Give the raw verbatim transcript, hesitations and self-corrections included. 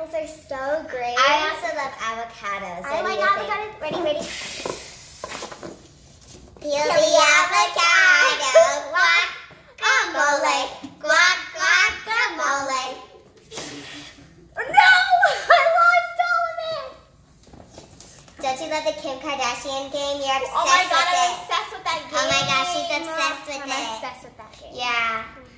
apples are so great. I also love avocados. I like avocados. Ready, ready? Peel the avocado. Guacamole. Guac, guacamole. No! I lost all of it! Don't you love the Kim Kardashian game? You're obsessed Oh my god, with I'm it. obsessed with that game. Oh my gosh, she's obsessed with I'm it. obsessed with that game. Yeah.